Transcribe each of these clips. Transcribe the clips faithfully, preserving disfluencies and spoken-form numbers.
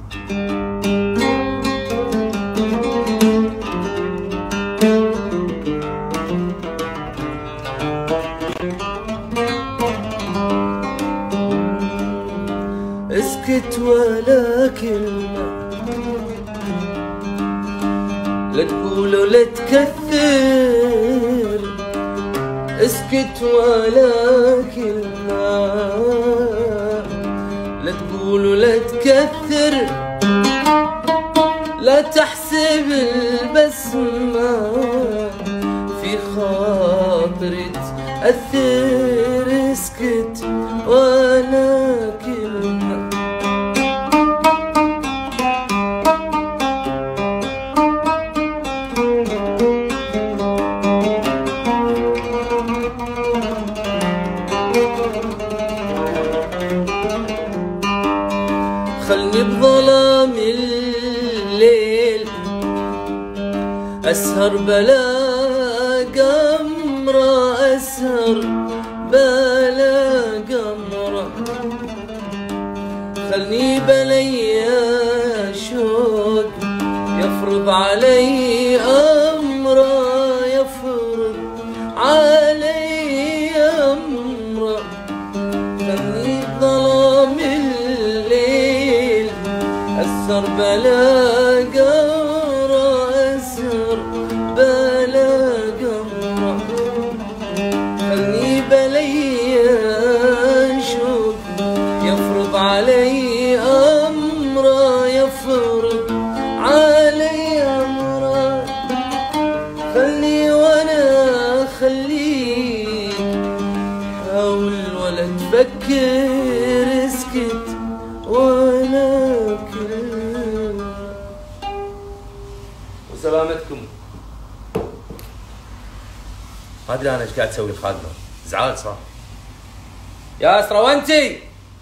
اسكت ولا كلمة، لا تقول ولا تكثر. اسكت ولا كلمة، لا تقول ولا تكثر. لا تحسب البسمة في خاطري تأثر. اسكت ولا كلمة. خلني بظلام الليل أسهر بلا قمرة، أسهر بلا قمرة. خلني بليا شوق يفرض علي أمره، يفرض علي أمره. خلني بظلام الليل أسهر بلا قمرة، أسهر بلا قمرة. خلني بليا شوق يفرض علي أمره، يفرض علي أمره. خلني وأنا خليك، حاول ولا تفكر. اسكت ولا كلمة. وسلامتكم. ما ادري انا ايش قاعد تسوي الخادمه، زعال صح؟ يا اسروانتي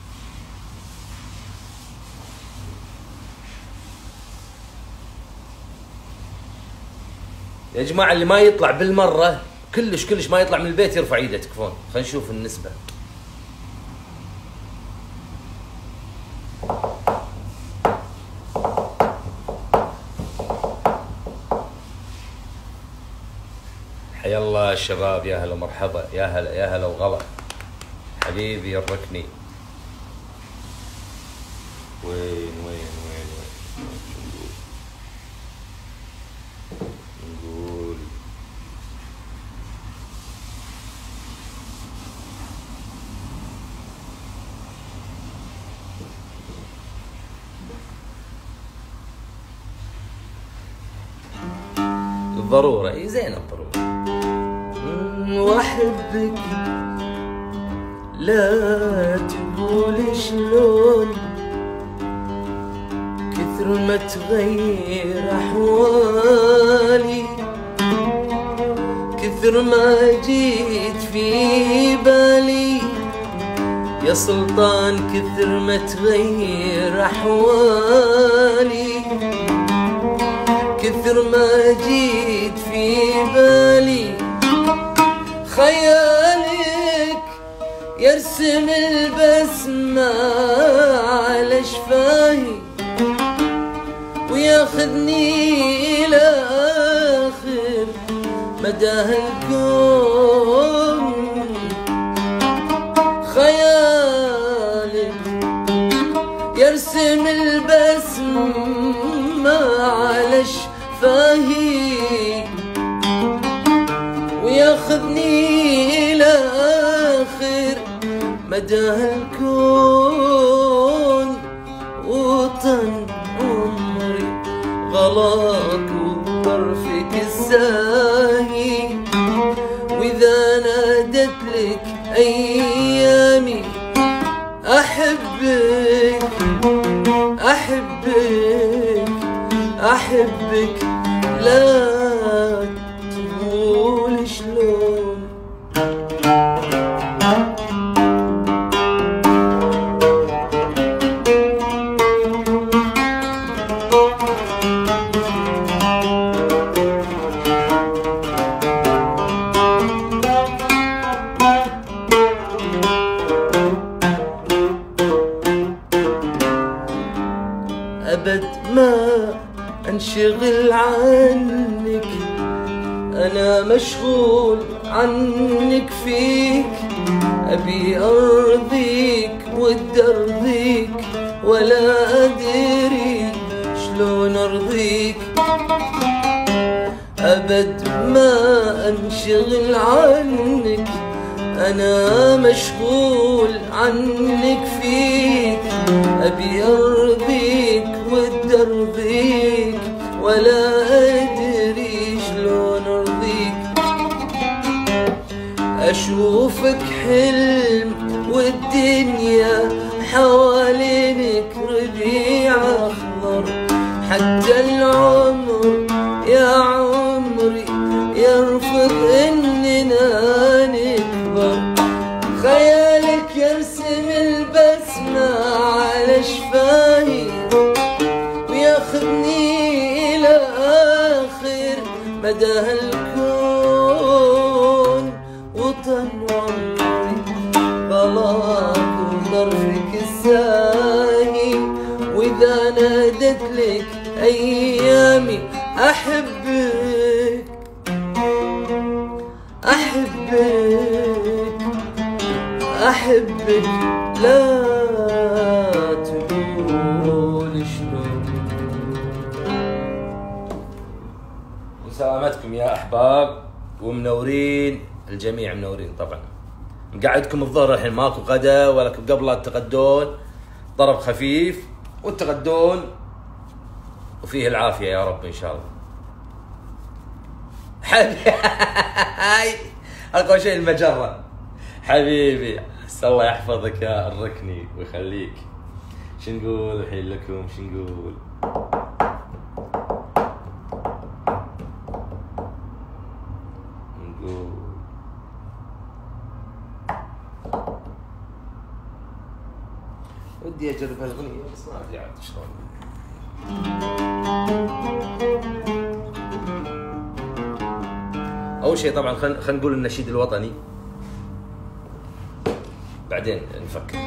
يا جماعه، اللي ما يطلع بالمره كلش كلش ما يطلع من البيت يرفع ايده. تكفون، خلينا نشوف النسبه. حيا الله الشباب، يا هلا ومرحبا، يا هلا يا هلا وغلا. حبيبي يركني. وين وين وين وين نقول نقول الضرورة. اي زين الضرورة. واحبك لا تقول شلون، كثر ما تغير احوالي، كثر ما جيت في بالي يا سلطان، كثر ما تغير احوالي، كثر ما جيت في بالي. خيالك يرسم البسمة على شفاهي، وياخذني إلى آخر مدى هالكون. خيالك يرسم البسمة على شفاهي، وياخذني إلى آخر مدى هالكون. وطن عمري غلاك وطرفك الزاهي، وإذا نادت لك أيامي أحبك أحبك أحبك، لا تقول شلون. أبد ما أنشغل عنك، أنا مشغول عنك فيك، أبي أرضيك ودي أرضيك ولا أدري شلون أرضيك. أبد ما أنشغل عنك، أنا مشغول عنك فيك، أبي أرضيك ودي أرضيك ولا أدري شلون أرضيك. أشوفك حلم والدنيا حوالينك ربيع أخضر، حتى العمر يا عمري يرفض إننا نكبر. خيالك يرسم البسمة على شفاهي وياخذني إلى آخر مدى هالكون، وطن عمري بلاك وظرفك الساهي، وإذا نادت لك أيامي أحبك أحبك أحبك لا تقول شلون. وسلامتكم يا أحباب، ومنورين الجميع، منورين طبعا. مقعدكم الظهر الحين ماكو غدا ولا قبل لا تتغدون، طرب خفيف وتغدون وفيه العافية يا رب إن شاء الله. حبيبي أقوى شيء المجرة حبيبي، الله يحفظك يا الركني ويخليك. شو نقول الحين لكم؟ شو نقول؟ نقول ودي أجرب هالأغنية بس ما أدري عاد شلون. أول شيء طبعا خلينا خلينا نقول النشيد الوطني، بعدين نفكر.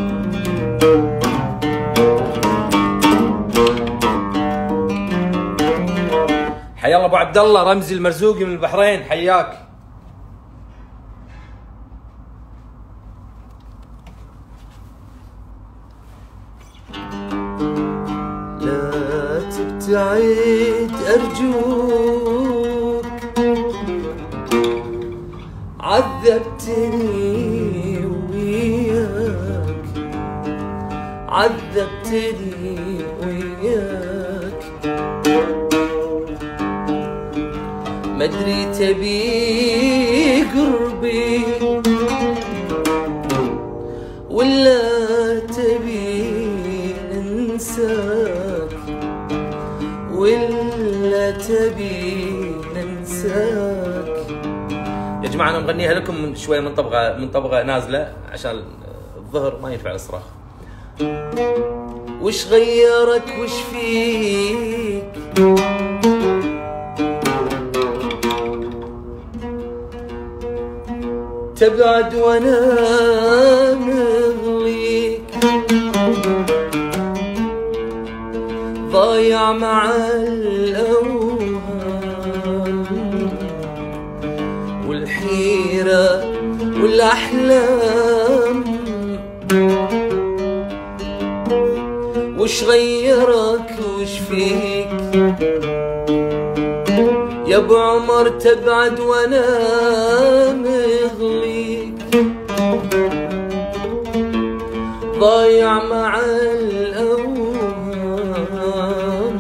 حيا الله أبو عبد الله رمزي المرزوقي من البحرين، حياك. لا تبتعد أرجوك، عذبتني وياك، عذبتني وياك، مدري تبي قربي ولا تبي ننساك، ولا تبي ننساك. يا جماعة أنا مغنيها لكم من شوية من طبقة من طبقة نازلة عشان الظهر ما ينفع الصراخ. وش غيرك وش فيك، تبعد وانا مغليك، ضايع مع الأوهام والحيرة والأحلام. وش غيرك وش فيك يا ابو عمر، تبعد وانا مغليك، ضايع مع الأوهام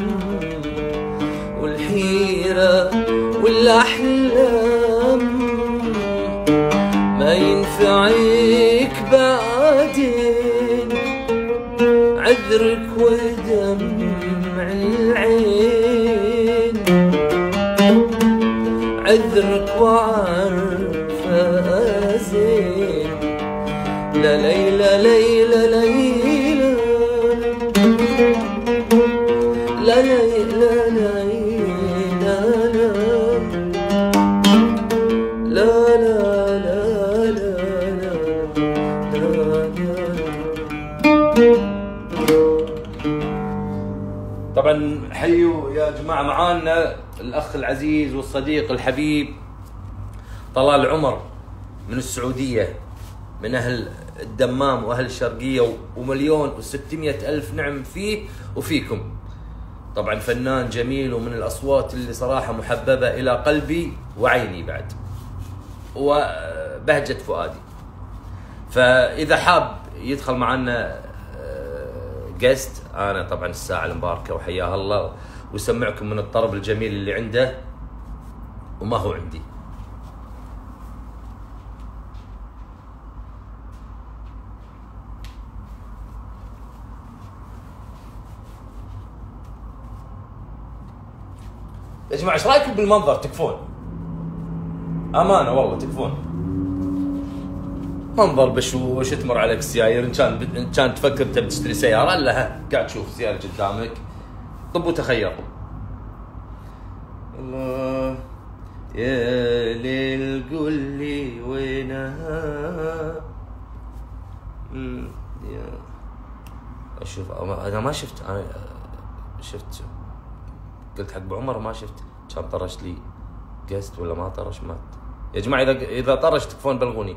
والحيرة والأحلام. ما ينفعك بعدين عذرك ودمع العين، عذرك وعارفة زين. لا ليلى ليلى ليلى لا ليلى ليلى لا لا لا لا لا لا. طبعا حيوا يا جماعه معانا الاخ العزيز والصديق الحبيب طلال عمر من السعوديه، من اهل الدمام واهل الشرقيه، ومليون وستمائة الف نعم فيه وفيكم. طبعا فنان جميل ومن الاصوات اللي صراحه محببه الى قلبي وعيني بعد، وبهجه فؤادي. فاذا حاب يدخل معنا جست، انا طبعا الساعه المباركه وحياه الله، ويسمعكم من الطرب الجميل اللي عنده وما هو عندي. يا جماعه ايش رايكم بالمنظر؟ تكفون امانه والله تكفون. منظر بشوش تمر عليك السيايير، ان كان ان كان تفكر تبي تشتري سياره، لا قاعد تشوف سياره قدامك، طب وتخير. الله يا ليل قول لي وينها. يا اشوف انا ما شفت، انا شفت قلت حق ابو عمر ما شفت، كان طرش لي قست ولا ما طرش مات. يا جماعه اذا اذا طرش تكفون بلغوني،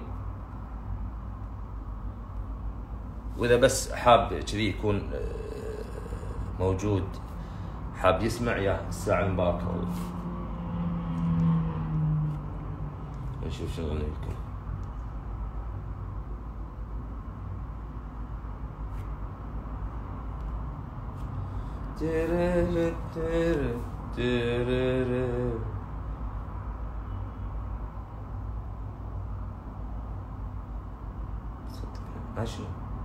واذا بس حاب كذي يكون موجود، حاب يسمع، يا الساعه المباركه والله. نشوف شو نغني لكم. تيرير تيرير تيرير عشنا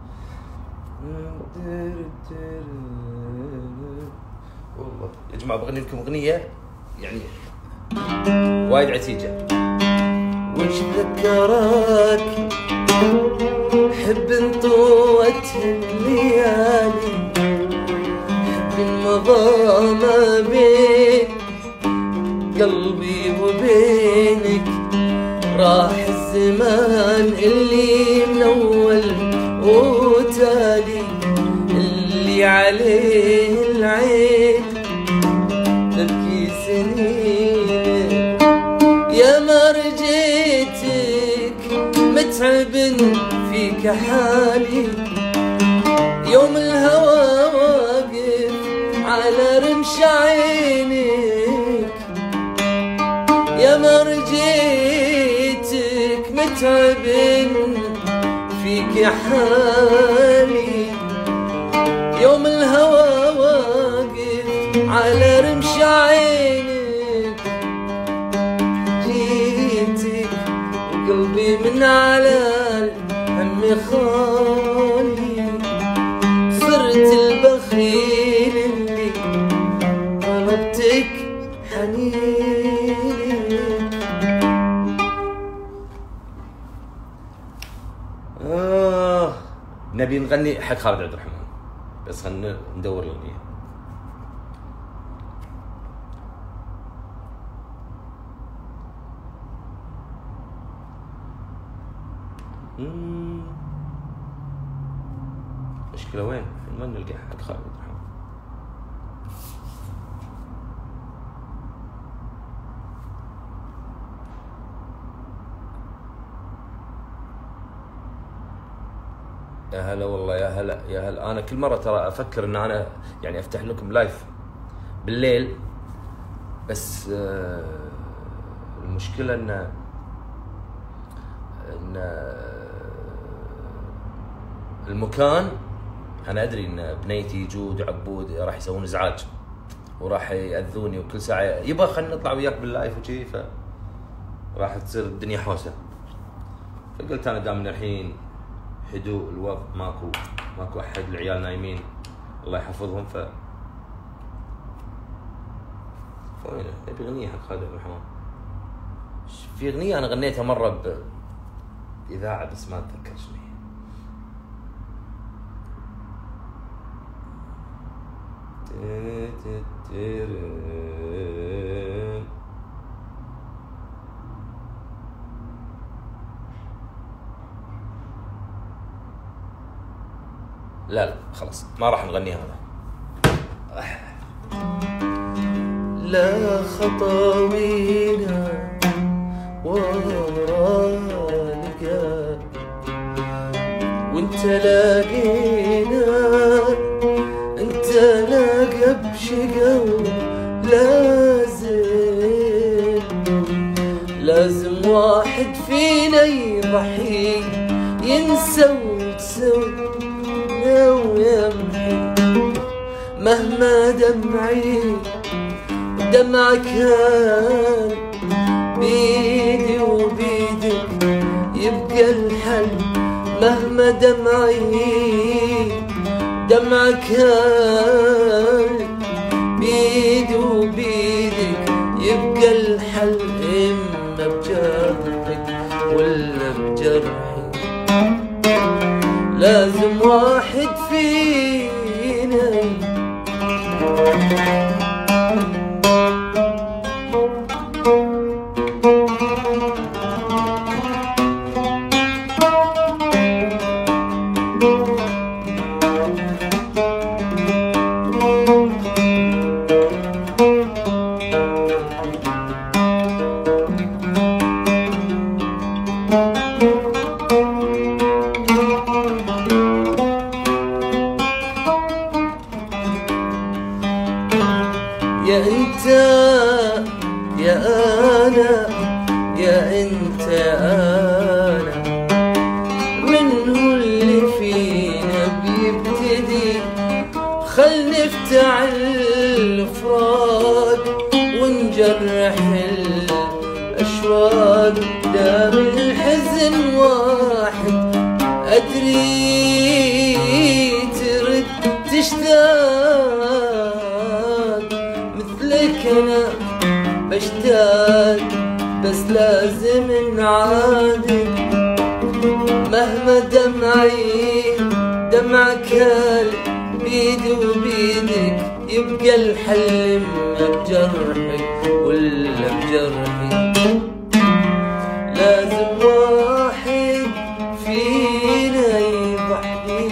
والله يا جماعه بغني لكم اغنيه يعني وايد عتيجه. وش ذكرك حب انطوت الليالي، حب مضى ما بين قلبي وبينك، راح الزمان اللي من اول وتالي، اللي عليه العين تبكي سنين. يا ما رجيتك متعب فيك حالي، يوم الهوى واقف على رمش عينك. يا ما رجيتك متعب فيك حالي، يوم الهوى واقف على رمش عينك. جيتك وقلبي من على الهم خالي، صرت البخيل اللي طلبتك حنين. آه نبي نغني حق خالد عبد الرحمن، بس خلنا ندور الأغنية. مشكلة وين؟ ما نلقى حق خالد عبد الرحمن. يا هلا والله، يا هلا يا هلا. انا كل مره ترى افكر ان انا يعني افتح لكم لايف بالليل، بس المشكله ان ان المكان، انا ادري ان بنيتي جود وعبود راح يسوون ازعاج وراح ياذوني، وكل ساعه يبغى خلينا نطلع وياك باللايف وشي، ف راح تصير الدنيا حوسه. فقلت انا دام الحين هدوء الوضع، ماكو ماكو احد، العيال نايمين الله يحفظهم، ف وين ابي اغنيه حق خالد عبد الرحمن. في اغنيه انا غنيتها مره باذاعه بس ما اتذكر شنو هي. لا لا خلاص ما راح نغنيها هذا. لا خطاوينا ورا لقاك، وانت لاقينا انت لاقى بشقا لازم لازم واحد فينا يضحي ينسى وتسوى ويمحي مهما دمعي دمعك كان بيدي وبيدك يبقى الحل مهما دمعي دمعك كان بيدي وبيدك يبقى الحل إما بجرحك ولا بجرحي لازم واحد فينا يا انت يا انا يا انت يا انا من هو اللي فينا بيبتدي خل نفتعل الافراد ونجرح الاشواق دام الحزن واحد ادري ترد تشتاق أنا بشتاق بس لازم نعادل مهما دمعي دمعك بيدي وبيدك يبقى الحل إما بجرحك ولا بجرحي لازم واحد فينا يضحي.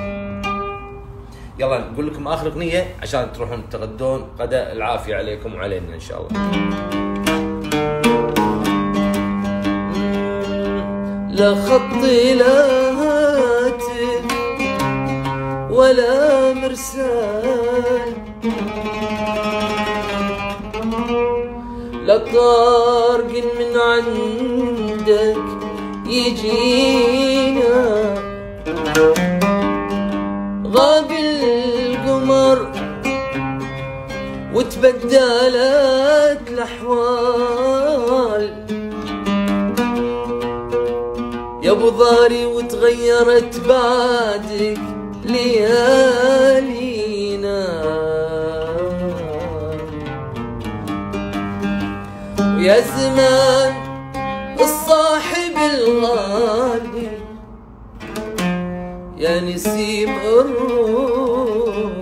يلا نقول لكم اخر اغنيه عشان تروحون تغدون غدا. العافيه عليكم وعلينا ان شاء الله. لا خطي لا هاتف ولا مرسال لا طارق من عندك يجينا غاب القمر وتبدلت الأحوال يا ابو ضاري وتغيرت بعدك ليالينا ويا زمان الصاحب الغالي يا نسيم الروح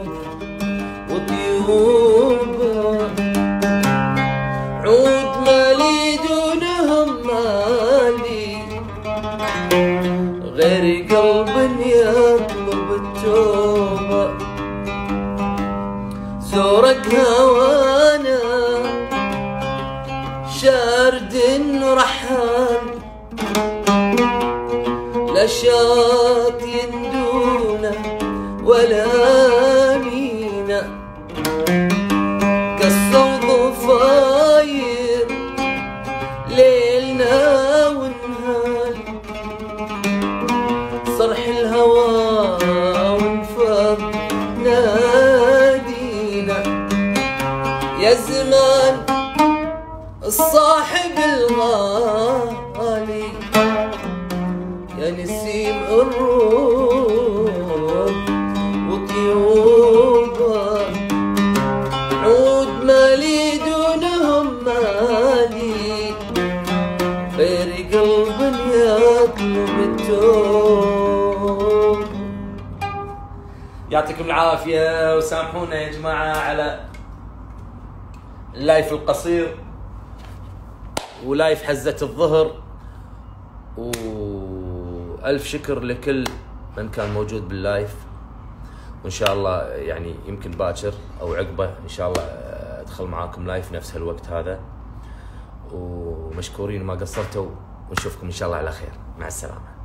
وطيوبه عود مالي دونهم مالي غير قلب يطلب التوبة زورك هوانا شارد رحال لا شاط يندونا ولا مينا كالصوت فاير ليلنا ونهار صرح الهوى وانفض نادينا يا زمان الصاحب الغالي يا نسيم الروح وطيوبه عود مالي دونهم مالي غير قلب يطلب التوب. يعطيكم العافية وسامحونا يا جماعة على اللايف القصير ولايف حزة الظهر، وألف شكر لكل من كان موجود باللايف، وإن شاء الله يعني يمكن باكر أو عقبه إن شاء الله ادخل معاكم لايف نفس هالوقت هذا، ومشكورين ما قصرتوا، ونشوفكم ان شاء الله على خير. مع السلامه.